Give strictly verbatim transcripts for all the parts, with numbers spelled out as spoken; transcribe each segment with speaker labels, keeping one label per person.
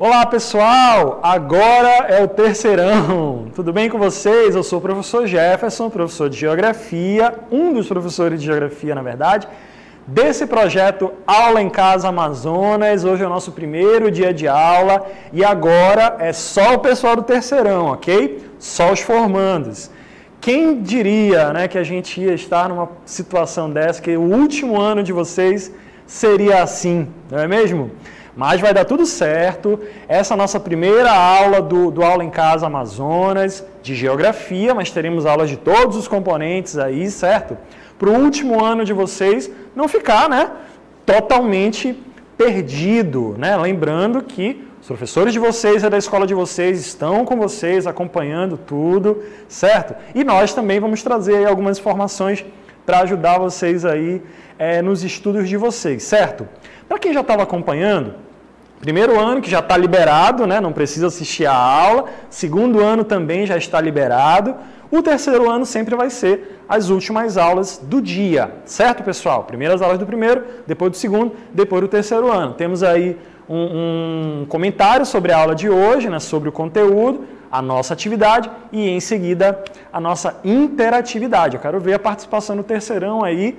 Speaker 1: Olá pessoal, agora é o terceirão, tudo bem com vocês? Eu sou o professor Jefferson, professor de Geografia, um dos professores de Geografia na verdade, desse projeto Aula em Casa Amazonas. Hoje é o nosso primeiro dia de aula e agora é só o pessoal do terceirão, ok? Só os formandos. Quem diria, né, que a gente ia estar numa situação dessa, que o último ano de vocês seria assim, não é mesmo? Mas vai dar tudo certo. Essa é a nossa primeira aula do, do Aula em Casa Amazonas, de Geografia, mas teremos aulas de todos os componentes aí, certo? Para o último ano de vocês não ficar, né, totalmente perdido, né? Lembrando que os professores de vocês e da escola de vocês estão com vocês, acompanhando tudo, certo? E nós também vamos trazer aí algumas informações para ajudar vocês aí é, nos estudos de vocês, certo? Para quem já estava acompanhando, primeiro ano que já está liberado, né, não precisa assistir a aula, segundo ano também já está liberado, o terceiro ano sempre vai ser as últimas aulas do dia, certo pessoal? Primeiras aulas do primeiro, depois do segundo, depois do terceiro ano. Temos aí um, um comentário sobre a aula de hoje, né, sobre o conteúdo, a nossa atividade e em seguida a nossa interatividade. Eu quero ver a participação do terceirão aí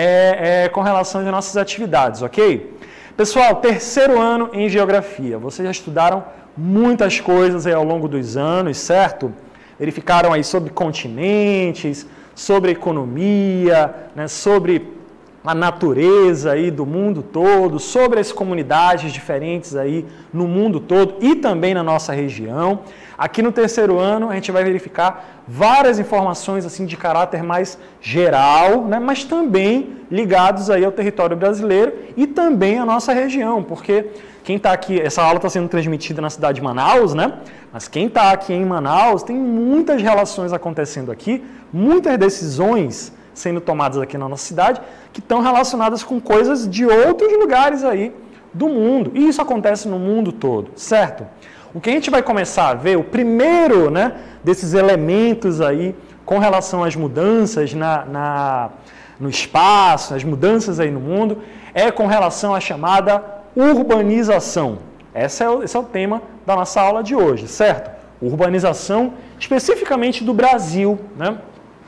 Speaker 1: é, é, com relação às nossas atividades, ok? Pessoal, terceiro ano em Geografia. Vocês já estudaram muitas coisas aí ao longo dos anos, certo? Verificaram aí sobre continentes, sobre economia, né, sobre a natureza aí do mundo todo, sobre as comunidades diferentes aí no mundo todo e também na nossa região. Aqui no terceiro ano a gente vai verificar várias informações assim de caráter mais geral, né, mas também ligados aí ao território brasileiro e também à nossa região, porque quem está aqui, essa aula está sendo transmitida na cidade de Manaus, né? Mas quem está aqui em Manaus tem muitas relações acontecendo aqui, muitas decisões sendo tomadas aqui na nossa cidade que estão relacionadas com coisas de outros lugares aí do mundo. E isso acontece no mundo todo, certo? O que a gente vai começar a ver, o primeiro, né, desses elementos aí com relação às mudanças na, na, no espaço, as mudanças aí no mundo, é com relação à chamada urbanização. Esse é, o, esse é o tema da nossa aula de hoje, certo? Urbanização especificamente do Brasil, né?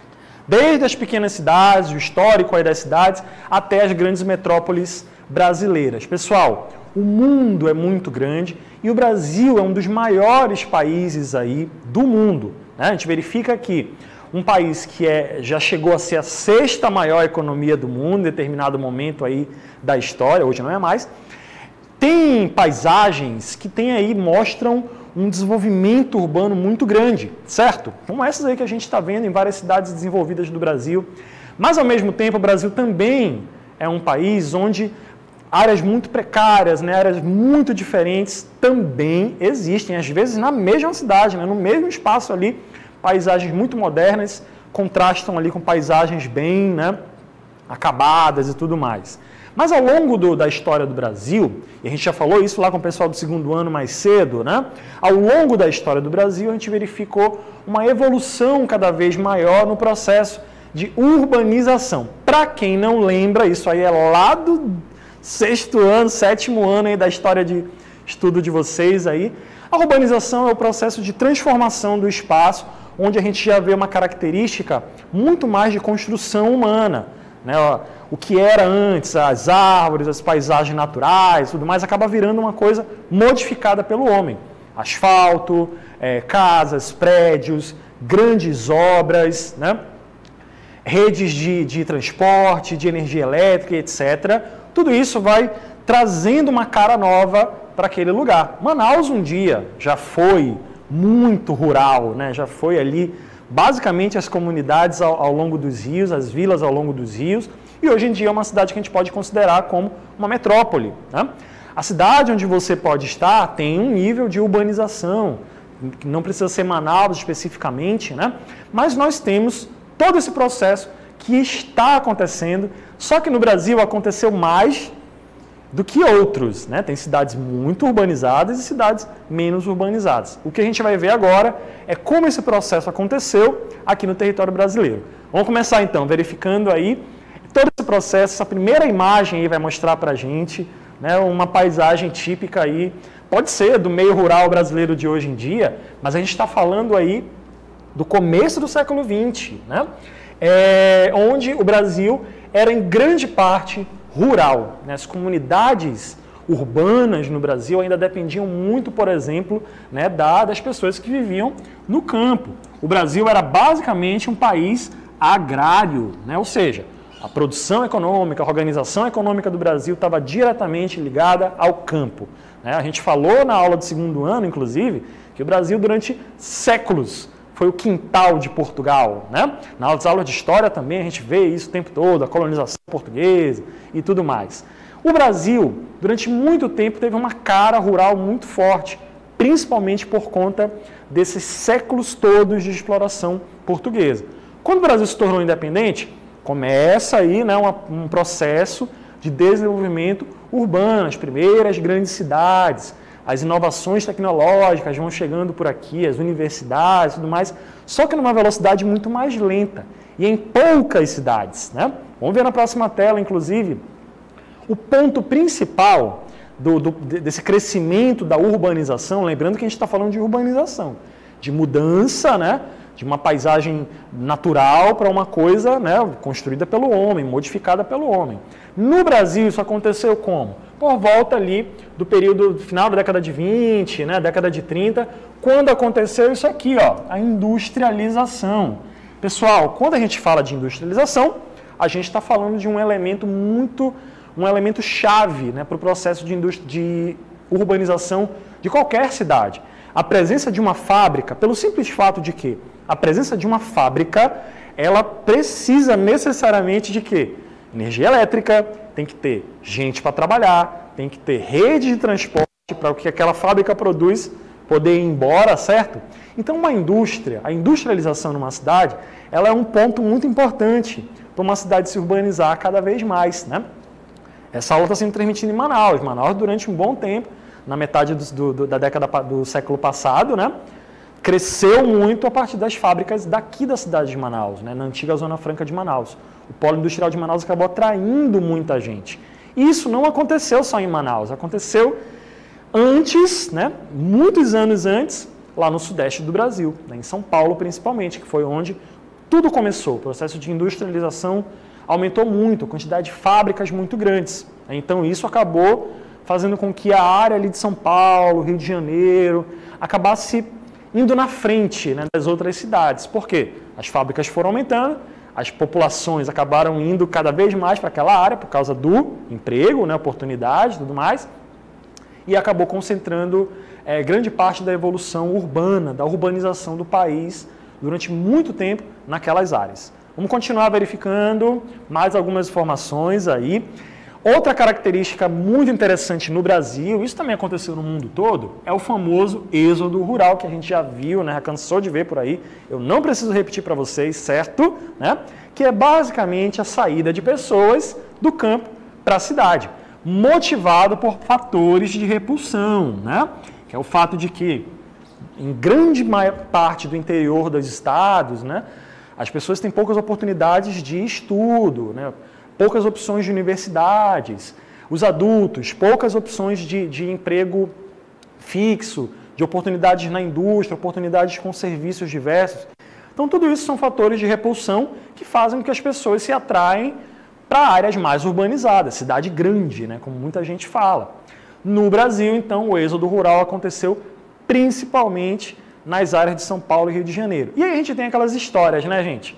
Speaker 1: Desde as pequenas cidades, o histórico aí das cidades, até as grandes metrópoles brasileiras. Pessoal, o mundo é muito grande e o Brasil é um dos maiores países aí do mundo, né? A gente verifica que um país que é, já chegou a ser a sexta maior economia do mundo em determinado momento aí da história, hoje não é mais, tem paisagens que tem aí, mostram um desenvolvimento urbano muito grande, certo? Como essas aí que a gente está vendo em várias cidades desenvolvidas do Brasil. Mas, ao mesmo tempo, o Brasil também é um país onde áreas muito precárias, né, áreas muito diferentes também existem, às vezes na mesma cidade, né, no mesmo espaço ali, paisagens muito modernas contrastam ali com paisagens bem, né, acabadas e tudo mais. Mas ao longo do, da história do Brasil, e a gente já falou isso lá com o pessoal do segundo ano mais cedo, né? Ao longo da história do Brasil, a gente verificou uma evolução cada vez maior no processo de urbanização. Para quem não lembra, isso aí é lá do sexto ano, sétimo ano aí da história de estudo de vocês aí. A urbanização é o processo de transformação do espaço, onde a gente já vê uma característica muito mais de construção humana, né? O que era antes, as árvores, as paisagens naturais, tudo mais, acaba virando uma coisa modificada pelo homem. Asfalto, é, casas, prédios, grandes obras, né? Redes de, de transporte, de energia elétrica, etcétera. Tudo isso vai trazendo uma cara nova para aquele lugar. Manaus um dia já foi muito rural, né? Já foi ali basicamente as comunidades ao, ao longo dos rios, as vilas ao longo dos rios, e hoje em dia é uma cidade que a gente pode considerar como uma metrópole, né? A cidade onde você pode estar tem um nível de urbanização, que não precisa ser Manaus especificamente, né? Mas nós temos todo esse processo que está acontecendo, só que no Brasil aconteceu mais do que outros, né? Tem cidades muito urbanizadas e cidades menos urbanizadas. O que a gente vai ver agora é como esse processo aconteceu aqui no território brasileiro. Vamos começar então, verificando aí todo esse processo. Essa primeira imagem aí vai mostrar para a gente, né, uma paisagem típica aí pode ser do meio rural brasileiro de hoje em dia, mas a gente está falando aí do começo do século vinte, né? É, onde o Brasil era em grande parte rural, né? As comunidades urbanas no Brasil ainda dependiam muito, por exemplo, né, da, das pessoas que viviam no campo. O Brasil era basicamente um país agrário, né? Ou seja, a produção econômica, a organização econômica do Brasil estava diretamente ligada ao campo, né? A gente falou na aula de segundo ano, inclusive, que o Brasil durante séculos foi o quintal de Portugal, né? Nas aulas de história também a gente vê isso o tempo todo, a colonização portuguesa e tudo mais. O Brasil, durante muito tempo, teve uma cara rural muito forte, principalmente por conta desses séculos todos de exploração portuguesa. Quando o Brasil se tornou independente, começa aí, né, uma, um processo de desenvolvimento urbano, as primeiras grandes cidades, as inovações tecnológicas vão chegando por aqui, as universidades e tudo mais, só que numa velocidade muito mais lenta e em poucas cidades, né? Vamos ver na próxima tela, inclusive, o ponto principal do, do, desse crescimento da urbanização, lembrando que a gente está falando de urbanização, de mudança, né, de uma paisagem natural para uma coisa, né, construída pelo homem, modificada pelo homem. No Brasil, isso aconteceu como? Por volta ali do período final da década de vinte, né, década de trinta, quando aconteceu isso aqui, ó, a industrialização. Pessoal, quando a gente fala de industrialização, a gente está falando de um elemento muito, um elemento chave, né, para o processo de, de urbanização de qualquer cidade. A presença de uma fábrica, pelo simples fato de que a presença de uma fábrica, ela precisa necessariamente de quê? Energia elétrica, tem que ter gente para trabalhar, tem que ter rede de transporte para o que aquela fábrica produz poder ir embora, certo? Então, uma indústria, a industrialização numa cidade, ela é um ponto muito importante para uma cidade se urbanizar cada vez mais, né? Essa aula está sendo transmitida em Manaus. Manaus, durante um bom tempo, na metade do, do, da década do século passado, né, cresceu muito a partir das fábricas daqui da cidade de Manaus, né, na antiga Zona Franca de Manaus. O polo industrial de Manaus acabou atraindo muita gente. E isso não aconteceu só em Manaus, aconteceu antes, né, muitos anos antes, lá no sudeste do Brasil, né, em São Paulo principalmente, que foi onde tudo começou. O processo de industrialização aumentou muito, a quantidade de fábricas muito grandes. Então isso acabou fazendo com que a área ali de São Paulo, Rio de Janeiro, acabasse indo na frente, né, das outras cidades. Por quê? As fábricas foram aumentando, as populações acabaram indo cada vez mais para aquela área por causa do emprego, né, oportunidade e tudo mais, e acabou concentrando é, grande parte da evolução urbana, da urbanização do país durante muito tempo naquelas áreas. Vamos continuar verificando mais algumas informações aí. Outra característica muito interessante no Brasil, isso também aconteceu no mundo todo, é o famoso êxodo rural, que a gente já viu, né, já cansou de ver por aí. Eu não preciso repetir para vocês, certo? Né? Que é basicamente a saída de pessoas do campo para a cidade, motivado por fatores de repulsão, né? Que é o fato de que, em grande parte do interior dos estados, né, as pessoas têm poucas oportunidades de estudo, né? Poucas opções de universidades, os adultos, poucas opções de, de emprego fixo, de oportunidades na indústria, oportunidades com serviços diversos. Então, tudo isso são fatores de repulsão que fazem com que as pessoas se atraem para áreas mais urbanizadas, cidade grande, né, como muita gente fala. No Brasil, então, o êxodo rural aconteceu principalmente nas áreas de São Paulo e Rio de Janeiro. E aí a gente tem aquelas histórias, né, gente?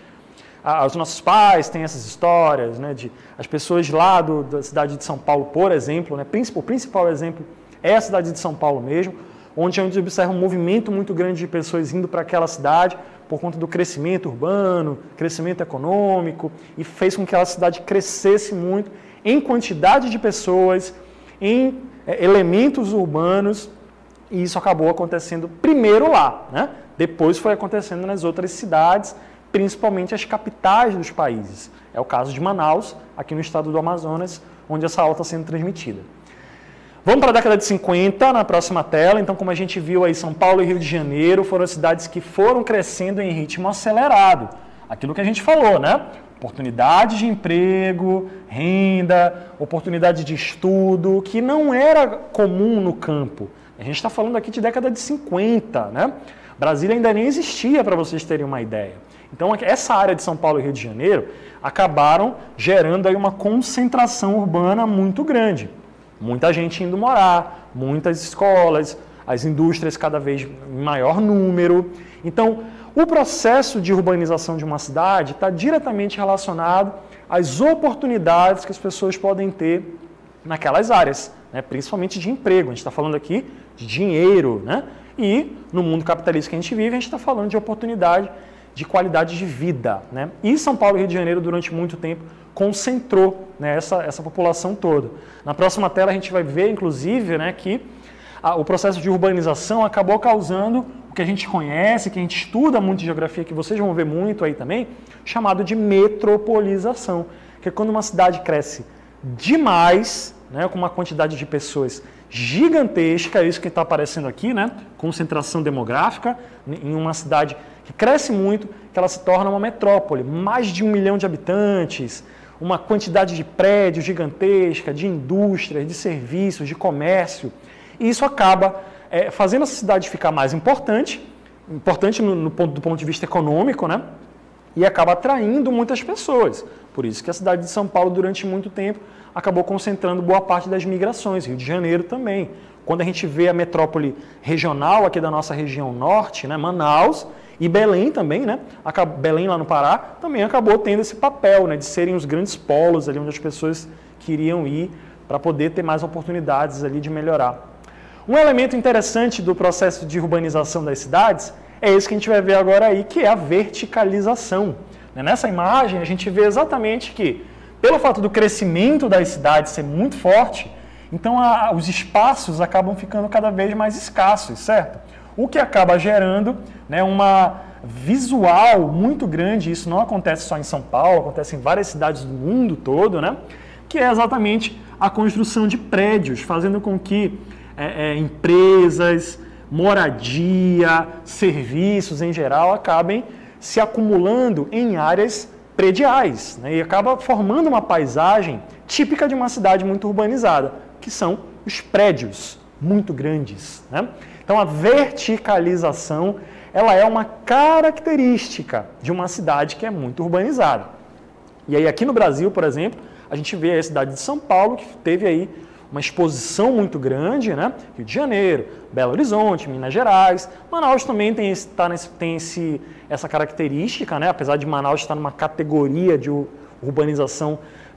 Speaker 1: Os nossos pais têm essas histórias, né, de as pessoas lá do, da cidade de São Paulo, por exemplo, né, o principal exemplo é a cidade de São Paulo mesmo, onde a gente observa um movimento muito grande de pessoas indo para aquela cidade por conta do crescimento urbano, crescimento econômico, e fez com que aquela cidade crescesse muito em quantidade de pessoas, em é, elementos urbanos, e isso acabou acontecendo primeiro lá, né? Depois foi acontecendo nas outras cidades, principalmente as capitais dos países. É o caso de Manaus, aqui no estado do Amazonas, onde essa aula está sendo transmitida. Vamos para a década de cinquenta, na próxima tela. Então, como a gente viu aí, São Paulo e Rio de Janeiro foram cidades que foram crescendo em ritmo acelerado. Aquilo que a gente falou, né? Oportunidades de emprego, renda, oportunidade de estudo, que não era comum no campo. A gente está falando aqui de década de cinquenta, né? Brasília ainda nem existia, para vocês terem uma ideia. Então, essa área de São Paulo e Rio de Janeiro acabaram gerando aí uma concentração urbana muito grande. Muita gente indo morar, muitas escolas, as indústrias cada vez em maior número. Então, o processo de urbanização de uma cidade está diretamente relacionado às oportunidades que as pessoas podem ter naquelas áreas, né? Principalmente de emprego. A gente está falando aqui de dinheiro, né? E no mundo capitalista que a gente vive, a gente está falando de oportunidade de qualidade de vida, né? E São Paulo e Rio de Janeiro, durante muito tempo, concentrou, né, essa, essa população toda. Na próxima tela a gente vai ver, inclusive, né, que a, o processo de urbanização acabou causando o que a gente conhece, que a gente estuda muito em geografia, que vocês vão ver muito aí também, chamado de metropolização, que é quando uma cidade cresce demais, né, com uma quantidade de pessoas gigantesca, é isso que está aparecendo aqui, né, concentração demográfica, em uma cidade que cresce muito, que ela se torna uma metrópole, mais de um milhão de habitantes, uma quantidade de prédios gigantesca, de indústrias, de serviços, de comércio, e isso acaba é, fazendo essa cidade ficar mais importante, importante no, no ponto, do ponto de vista econômico, né? E acaba atraindo muitas pessoas. Por isso que a cidade de São Paulo, durante muito tempo, acabou concentrando boa parte das migrações, Rio de Janeiro também. Quando a gente vê a metrópole regional aqui da nossa região norte, né, Manaus, e Belém também, né, Belém lá no Pará, também acabou tendo esse papel, né, de serem os grandes polos ali onde as pessoas queriam ir para poder ter mais oportunidades ali de melhorar. Um elemento interessante do processo de urbanização das cidades é esse que a gente vai ver agora aí, que é a verticalização. Nessa imagem a gente vê exatamente que, pelo fato do crescimento das cidades ser muito forte, então a, os espaços acabam ficando cada vez mais escassos, certo? O que acaba gerando, né, uma visual muito grande, isso não acontece só em São Paulo, acontece em várias cidades do mundo todo, né, que é exatamente a construção de prédios, fazendo com que é, é, empresas, moradia, serviços em geral acabem se acumulando em áreas prediais, né, e acaba formando uma paisagem típica de uma cidade muito urbanizada, que são os prédios muito grandes, né? Então a verticalização, ela é uma característica de uma cidade que é muito urbanizada. E aí aqui no Brasil, por exemplo, a gente vê a cidade de São Paulo, que teve aí uma exposição muito grande, né? Rio de Janeiro, Belo Horizonte, Minas Gerais. Manaus também tem, esse, tá nesse, tem esse, essa característica, né? Apesar de Manaus estar numa categoria de urbanização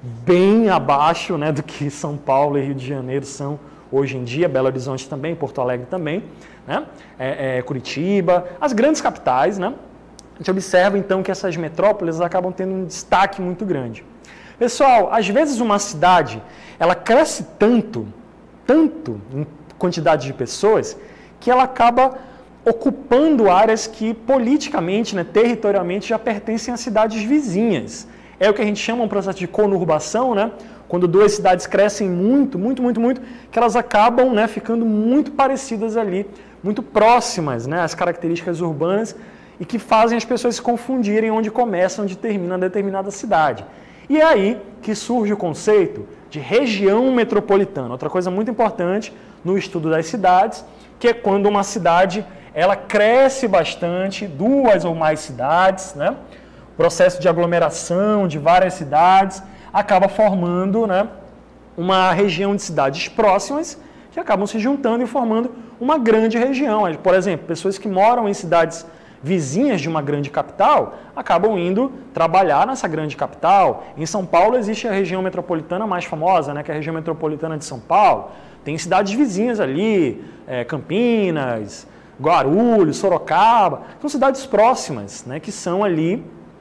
Speaker 1: bem abaixo, né, do que São Paulo e Rio de Janeiro são hoje em dia, Belo Horizonte também, Porto Alegre também, né? é, é, Curitiba, as grandes capitais, né? A gente observa então que essas metrópoles acabam tendo um destaque muito grande. Pessoal, às vezes uma cidade, ela cresce tanto, tanto em quantidade de pessoas, que ela acaba ocupando áreas que politicamente, né, territorialmente, já pertencem a cidades vizinhas. É o que a gente chama um processo de conurbação, né? Quando duas cidades crescem muito, muito, muito, muito, que elas acabam, né, ficando muito parecidas ali, muito próximas, né, às características urbanas e que fazem as pessoas se confundirem onde começa, onde termina determinada cidade. E é aí que surge o conceito de região metropolitana. Outra coisa muito importante no estudo das cidades, que é quando uma cidade ela cresce bastante, duas ou mais cidades, né? O processo de aglomeração de várias cidades acaba formando, né, uma região de cidades próximas que acabam se juntando e formando uma grande região. Por exemplo, pessoas que moram em cidades vizinhas de uma grande capital acabam indo trabalhar nessa grande capital. Em São Paulo existe a região metropolitana mais famosa, né, que é a região metropolitana de São Paulo. Tem cidades vizinhas ali, é, Campinas, Guarulhos, Sorocaba. São cidades próximas, né, que são ali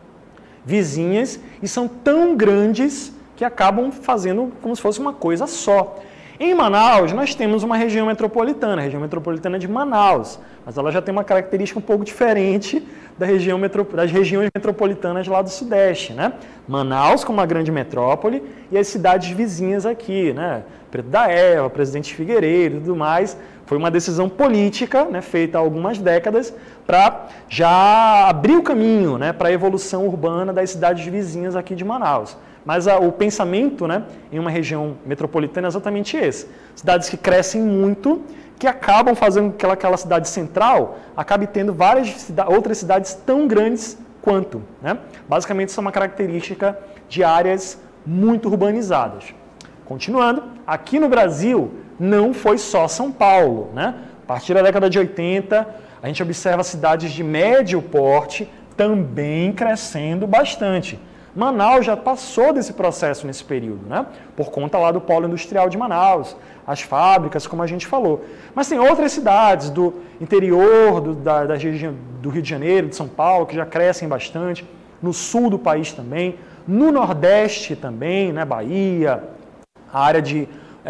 Speaker 1: vizinhas e são tão grandes que acabam fazendo como se fosse uma coisa só. Em Manaus, nós temos uma região metropolitana, a região metropolitana de Manaus, mas ela já tem uma característica um pouco diferente da região metro, das regiões metropolitanas lá do Sudeste, né? Manaus como uma grande metrópole e as cidades vizinhas aqui, né? Preto da Eva, Presidente Figueiredo e tudo mais. Foi uma decisão política, né, feita há algumas décadas para já abrir o caminho, né, para a evolução urbana das cidades vizinhas aqui de Manaus. Mas a, o pensamento, né, em uma região metropolitana é exatamente esse. Cidades que crescem muito, que acabam fazendo com que aquela, aquela cidade central acabe tendo várias cida- outras cidades tão grandes quanto. Né? Basicamente, isso é uma característica de áreas muito urbanizadas. Continuando, aqui no Brasil não foi só São Paulo. Né? A partir da década de oitenta, a gente observa cidades de médio porte também crescendo bastante. Manaus já passou desse processo nesse período, né? Por conta lá do polo industrial de Manaus, as fábricas, como a gente falou. Mas tem outras cidades do interior do, da, da região do Rio de Janeiro, de São Paulo, que já crescem bastante, no sul do país também, no Nordeste também, né? Bahia, a área de,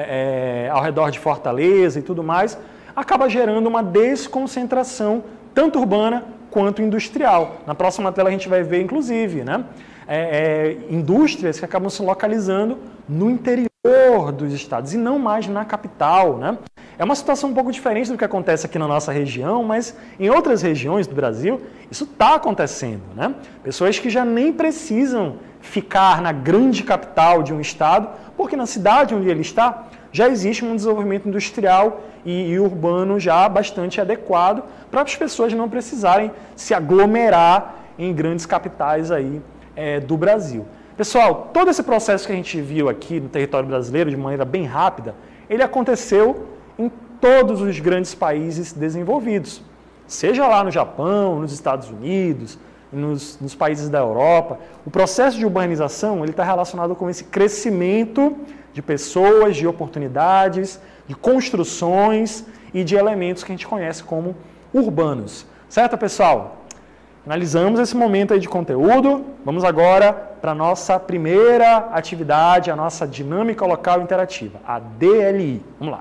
Speaker 1: é, ao redor de Fortaleza e tudo mais, acaba gerando uma desconcentração tanto urbana quanto industrial. Na próxima tela a gente vai ver, inclusive, né? É, é, indústrias que acabam se localizando no interior dos estados e não mais na capital, né? É uma situação um pouco diferente do que acontece aqui na nossa região, mas em outras regiões do Brasil isso está acontecendo, né? Pessoas que já nem precisam ficar na grande capital de um estado, porque na cidade onde ele está já existe um desenvolvimento industrial e, e urbano já bastante adequado para as pessoas não precisarem se aglomerar em grandes capitais aí É, do Brasil. Pessoal, todo esse processo que a gente viu aqui no território brasileiro de maneira bem rápida, ele aconteceu em todos os grandes países desenvolvidos. Seja lá no Japão, nos Estados Unidos, nos, nos países da Europa. O processo de urbanização ele está relacionado com esse crescimento de pessoas, de oportunidades, de construções e de elementos que a gente conhece como urbanos. Certo, pessoal? Finalizamos esse momento aí de conteúdo. Vamos agora para a nossa primeira atividade, a nossa dinâmica local interativa, a D L I. Vamos lá.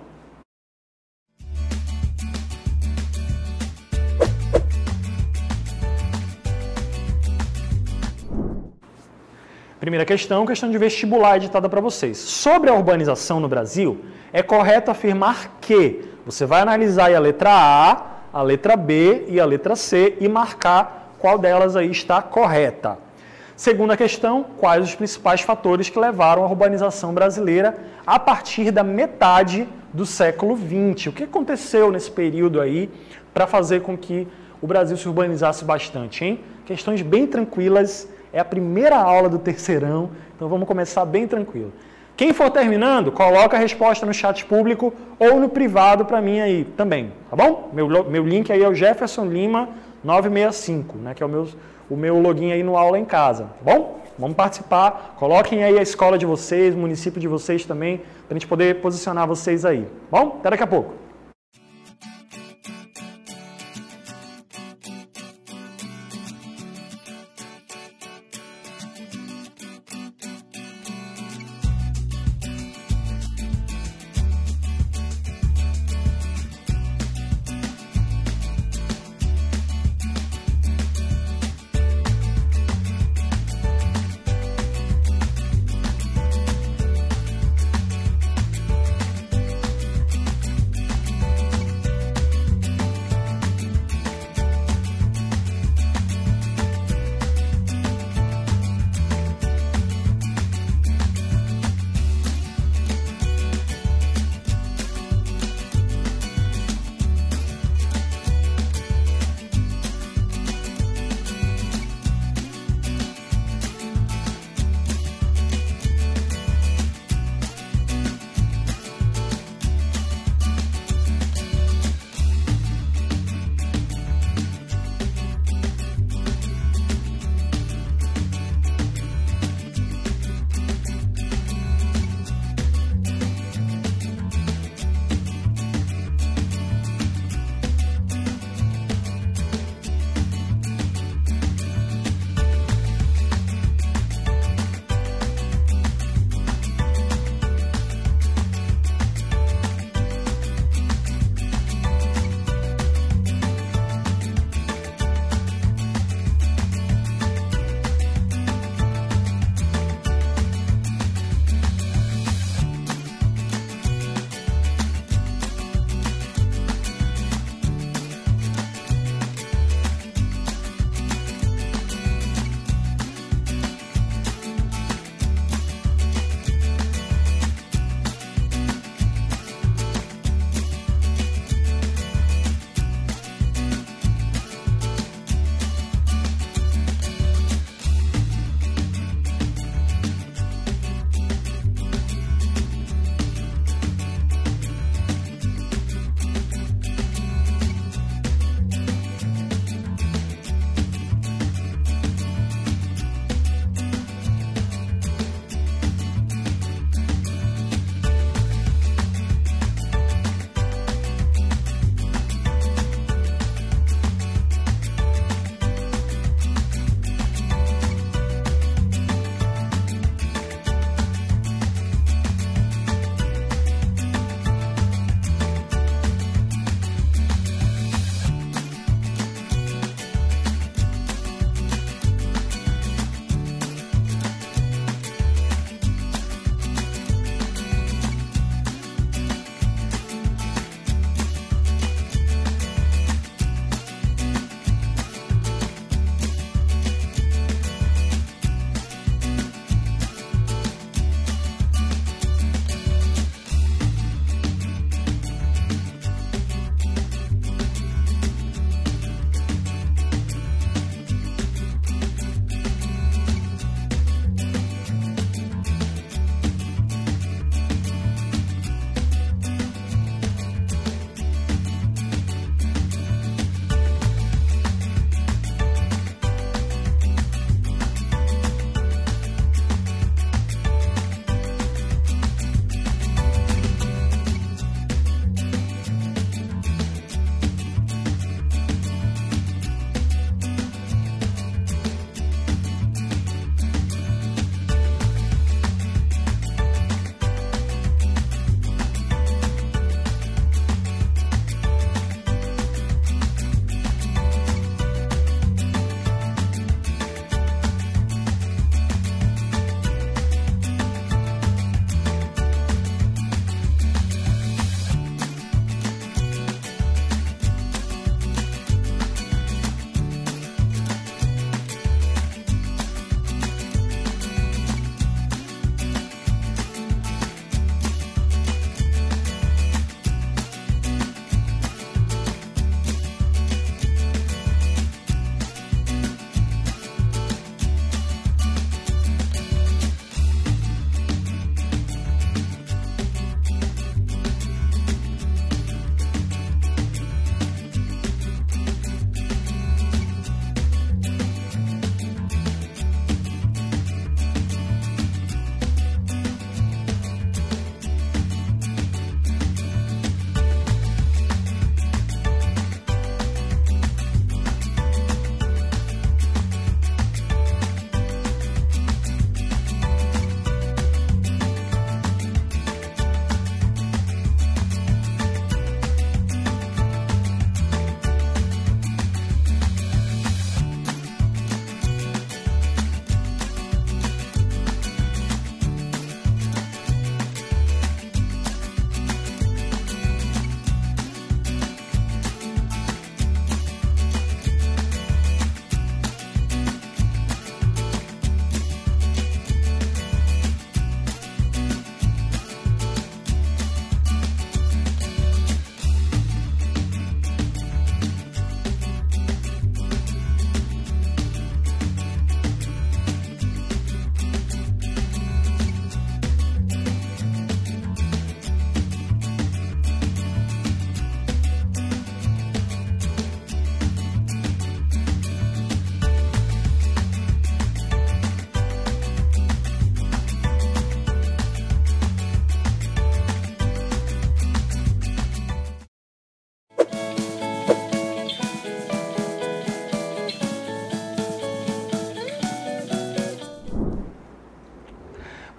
Speaker 1: Primeira questão, questão de vestibular editada para vocês. Sobre a urbanização no Brasil, é correto afirmar que você vai analisar aí a letra A, a letra B e a letra C e marcar qual delas aí está correta. Segunda questão, quais os principais fatores que levaram a urbanização brasileira a partir da metade do século vinte? O que aconteceu nesse período aí para fazer com que o Brasil se urbanizasse bastante, hein? Questões bem tranquilas, é a primeira aula do terceirão, então vamos começar bem tranquilo. Quem for terminando, coloca a resposta no chat público ou no privado para mim aí também, tá bom? Meu, meu link aí é o Jefferson Lima nove seis cinco, né, que é o meu, o meu login aí no Aula em Casa, tá bom? Vamos participar, coloquem aí a escola de vocês, o município de vocês também, para a gente poder posicionar vocês aí, tá bom? Até daqui a pouco.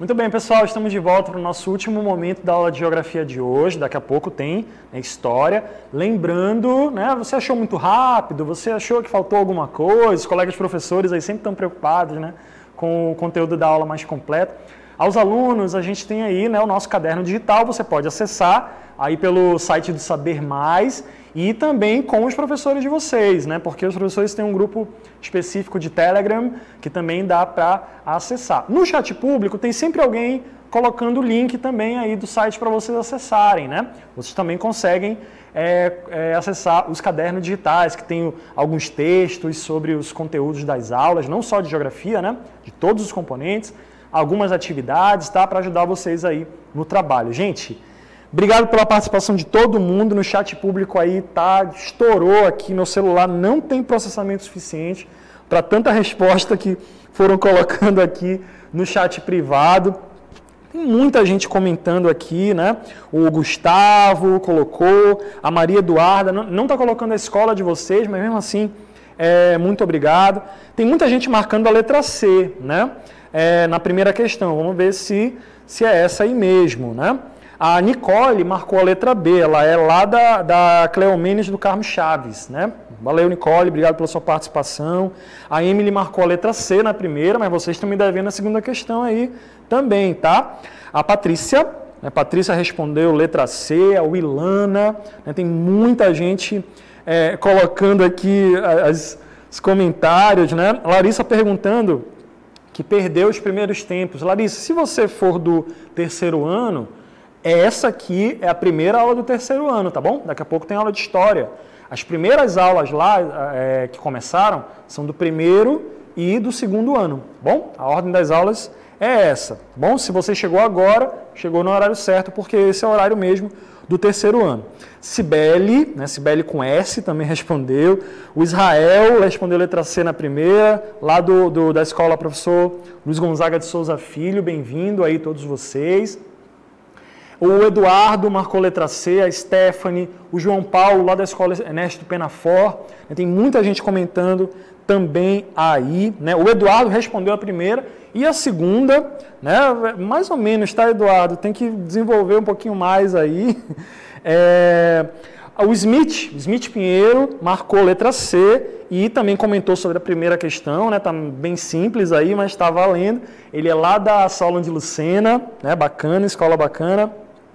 Speaker 1: Muito bem, pessoal, estamos de volta para o nosso último momento da aula de geografia de hoje. Daqui a pouco tem né, história. Lembrando, né, você achou muito rápido, você achou que faltou alguma coisa, os colegas professores aí sempre estão preocupados né, com o conteúdo da aula mais completo. Aos alunos, a gente tem aí né, o nosso caderno digital, você pode acessar aí pelo site do Saber Mais e também com os professores de vocês, né? Porque os professores têm um grupo específico de Telegram que também dá para acessar. No chat público tem sempre alguém colocando o link também aí do site para vocês acessarem, né? Vocês também conseguem é, é, acessar os cadernos digitais que tem alguns textos sobre os conteúdos das aulas, não só de geografia, né? De todos os componentes, algumas atividades, tá? Para ajudar vocês aí no trabalho. Gente, obrigado pela participação de todo mundo no chat público aí, tá? Estourou aqui, meu celular não tem processamento suficiente para tanta resposta que foram colocando aqui no chat privado. Tem muita gente comentando aqui, né? O Gustavo colocou, a Maria Eduarda, não está colocando a escola de vocês, mas mesmo assim, é, muito obrigado. Tem muita gente marcando a letra C, né? É, na primeira questão, vamos ver se, se é essa aí mesmo, né? A Nicole marcou a letra B, ela é lá da, da Cleomenes do Carmo Chaves, né? Valeu, Nicole, obrigado pela sua participação. A Emily marcou a letra C na primeira, mas vocês estão me devendo a segunda questão aí também, tá? A Patrícia, né? Patrícia respondeu letra C, a Wilana, né? Tem muita gente é, colocando aqui as, os comentários, né? A Larissa perguntando que perdeu os primeiros tempos. Larissa, se você for do terceiro ano, essa aqui é a primeira aula do terceiro ano, tá bom? Daqui a pouco tem aula de história. As primeiras aulas lá é, que começaram são do primeiro e do segundo ano, tá bom? A ordem das aulas é essa, tá bom? Se você chegou agora, chegou no horário certo, porque esse é o horário mesmo do terceiro ano. Cibele, né, Cibele com S também respondeu. O Israel respondeu letra C na primeira, lá do, do, da escola professor Luiz Gonzaga de Souza Filho, bem-vindo aí todos vocês. O Eduardo marcou letra C, a Stephanie, o João Paulo, lá da escola Ernesto Penafor. Tem muita gente comentando também aí, né? O Eduardo respondeu a primeira e a segunda, né? Mais ou menos, tá, Eduardo? Tem que desenvolver um pouquinho mais aí. É... O Smith, Smith Pinheiro, marcou letra C e também comentou sobre a primeira questão, né? Tá bem simples aí, mas está valendo. Ele é lá da Saulo de Lucena, né? Bacana, escola bacana.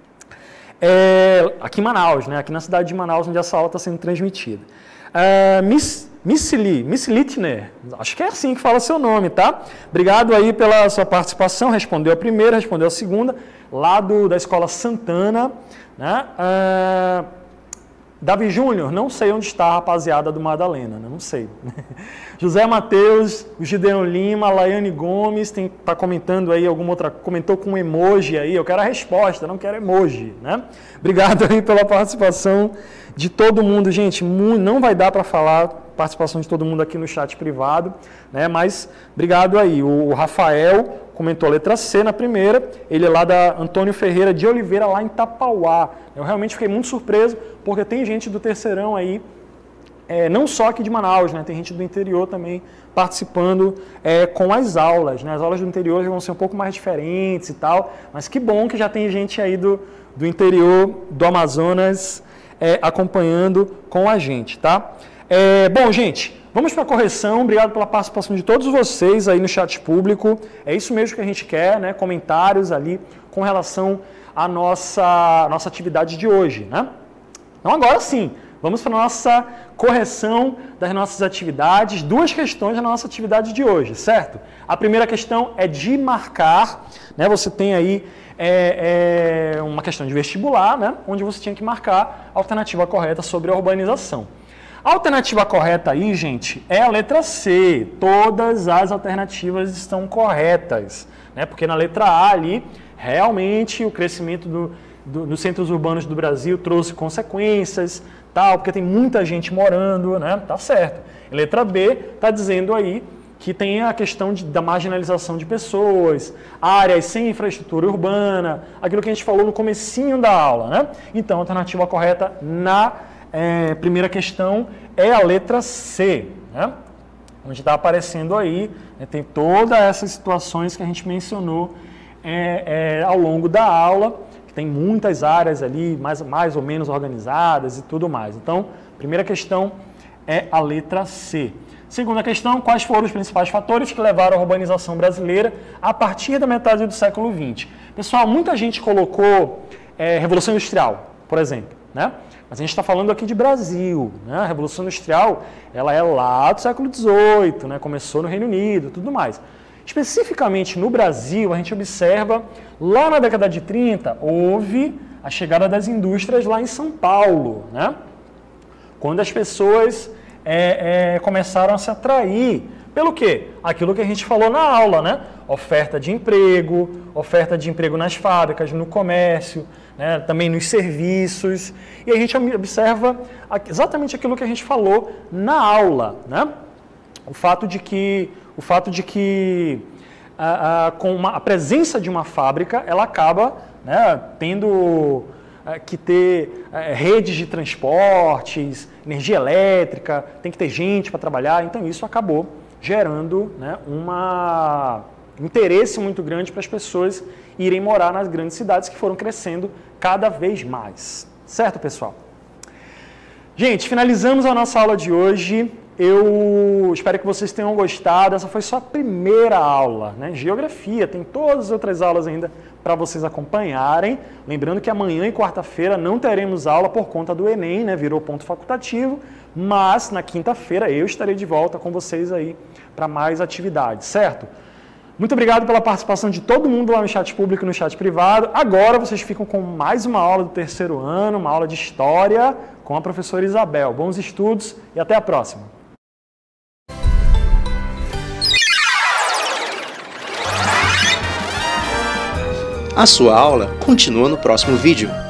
Speaker 1: É, aqui em Manaus, né? Aqui na cidade de Manaus, onde essa aula está sendo transmitida. É, Miss, Missili, Miss Littner, acho que é assim que fala seu nome, tá? Obrigado aí pela sua participação, respondeu a primeira, respondeu a segunda, lá do, da Escola Santana, né? É, Davi Júnior, não sei onde está a rapaziada do Madalena, né? Não sei. José Matheus, o Gideon Lima, a Laiane Gomes, está comentando aí alguma outra, comentou com um emoji aí, eu quero a resposta, não quero emoji, né? Obrigado aí pela participação de todo mundo, gente, não vai dar para falar participação de todo mundo aqui no chat privado, né? Mas obrigado aí, o Rafael comentou a letra C na primeira, ele é lá da Antônio Ferreira de Oliveira, lá em Tapauá. Eu realmente fiquei muito surpreso, porque tem gente do terceirão aí, é, não só aqui de Manaus, né? Tem gente do interior também participando é, com as aulas, né? As aulas do interior vão ser um pouco mais diferentes e tal, mas que bom que já tem gente aí do, do interior do Amazonas é, acompanhando com a gente, tá? É, bom, gente, vamos para a correção. Obrigado pela participação de todos vocês aí no chat público. É isso mesmo que a gente quer, né? Comentários ali com relação à nossa, nossa atividade de hoje, né? Então, agora sim, vamos para a nossa correção das nossas atividades. Duas questões da nossa atividade de hoje, certo? A primeira questão é de marcar, né? Você tem aí é, é, uma questão de vestibular, né? Onde você tinha que marcar a alternativa correta sobre a urbanização. A alternativa correta aí, gente, é a letra C. Todas as alternativas estão corretas, né? Porque na letra A ali, realmente o crescimento do, do, dos centros urbanos do Brasil trouxe consequências, tal, porque tem muita gente morando, né? Tá certo. A letra B está dizendo aí que tem a questão de, da marginalização de pessoas, áreas sem infraestrutura urbana, aquilo que a gente falou no comecinho da aula, né? Então, a alternativa correta na É, primeira questão é a letra C, né? Onde está aparecendo aí, né, tem todas essas situações que a gente mencionou é, é, ao longo da aula, que tem muitas áreas ali, mais, mais ou menos organizadas e tudo mais. Então, primeira questão é a letra C. Segunda questão, quais foram os principais fatores que levaram à urbanização brasileira a partir da metade do século vinte? Pessoal, muita gente colocou é, Revolução Industrial, por exemplo, né? Mas a gente está falando aqui de Brasil, né? A Revolução Industrial, ela é lá do século dezoito, né? Começou no Reino Unido, tudo mais. Especificamente no Brasil, a gente observa, lá na década de trinta, houve a chegada das indústrias lá em São Paulo, né? Quando as pessoas é, é, começaram a se atrair pelo quê? Aquilo que a gente falou na aula, né? Oferta de emprego, oferta de emprego nas fábricas, no comércio, né? Também nos serviços. E a gente observa exatamente aquilo que a gente falou na aula, né? O fato de que, o fato de que a, a, com uma, a presença de uma fábrica, ela acaba, né, tendo que ter é, redes de transportes, energia elétrica, tem que ter gente para trabalhar, então isso acabou gerando, né, uma, um interesse muito grande para as pessoas irem morar nas grandes cidades que foram crescendo cada vez mais. Certo, pessoal? Gente, finalizamos a nossa aula de hoje. Eu espero que vocês tenham gostado. Essa foi só a primeira aula, né? Geografia, tem todas as outras aulas ainda para vocês acompanharem. Lembrando que amanhã e quarta-feira não teremos aula por conta do Enem, né? Virou ponto facultativo, mas na quinta-feira eu estarei de volta com vocês aí para mais atividades, certo? Muito obrigado pela participação de todo mundo lá no chat público e no chat privado. Agora vocês ficam com mais uma aula do terceiro ano, uma aula de História com a professora Isabel. Bons estudos e até a próxima!
Speaker 2: A sua aula continua no próximo vídeo.